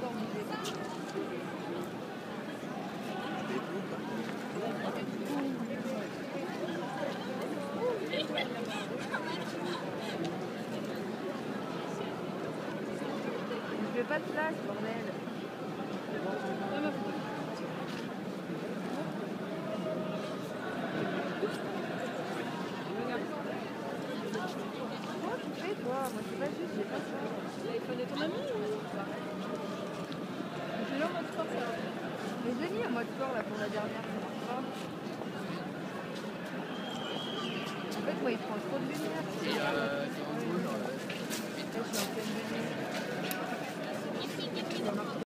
Je fais pas de place, bordel. Comment tu fais toi? Moi c'est pas juste, j'ai pas ça. L'iPhone de ton ami ou? Je l'ai en mode sport ça. Mais je l'ai mis en mode sport là pour la dernière, ça marche pas. En fait moi il prend trop de lumière. Et c'est en jaune. Là je suis en pleine lumière.